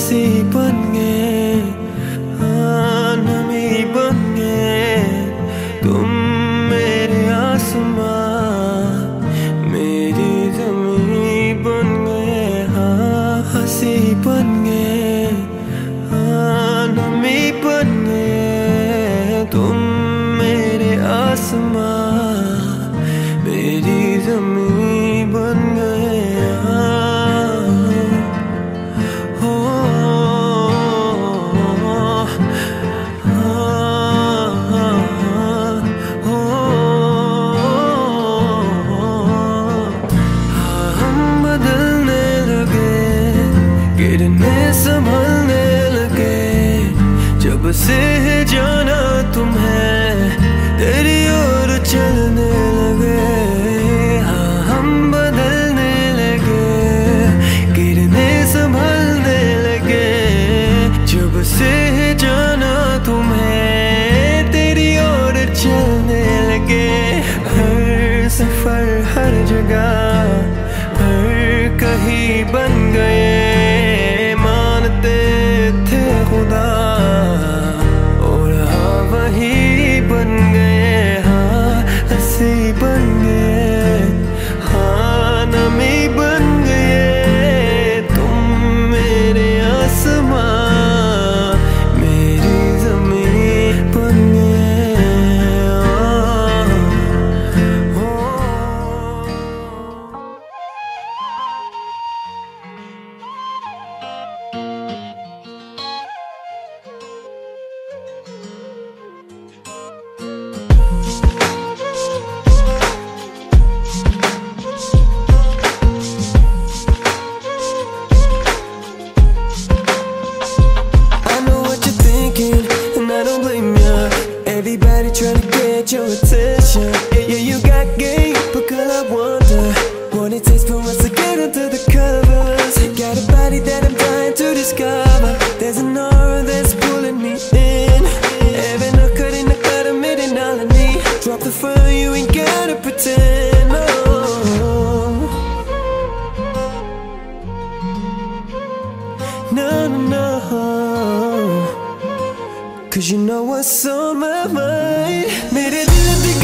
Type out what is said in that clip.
हंसी बन गए, हाँ नमी बन गए तुम मेरे आसमां, मेरी ज़मीं बन गए, हाँ हंसी बन गए, हाँ नमी बन गए तुम मेरे आसमां, मेरी ज़मीं बन गए, हो हम बदलने लगे, गिरने संभलने लगे, जब से है जाना तुम्हें तेरी ओर चलने लगे, हाँ हम बदलने लगे, गिरने संभलने लगे, जब से है जाना तुम्हें तेरी ओर चलने लगे, हर सफर हर जगह हर कहीं बन गए, मानते थे खुदा और हाँ वही बन गए, हाँ हंसी बन गए, हाँ नमी बन गए तुम मेरे आसमां, मेरी ज़मीं बन गए, हो। I know what you're thinking, and I don't blame ya. Everybody trying to get your attention. Yeah, you got game, but girl, I wonder what it takes for us to get into the covers. Got a body that I'm dying to discover. There's an aura that's pulling me in. Heaven or cutting the cut of midnight. Drop the phone, you ain't gotta pretend. No. No, no, no, 'cause you know what's on my mind. मेरे दिल